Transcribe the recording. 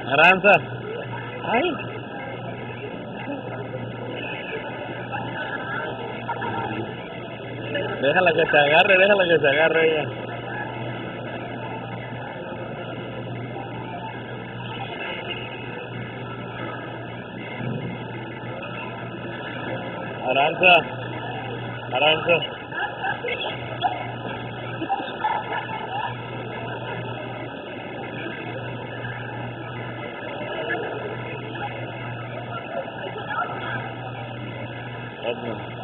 Aranza. Ay. Déjala que se agarre ella. Aranza. Aranza. Edmund.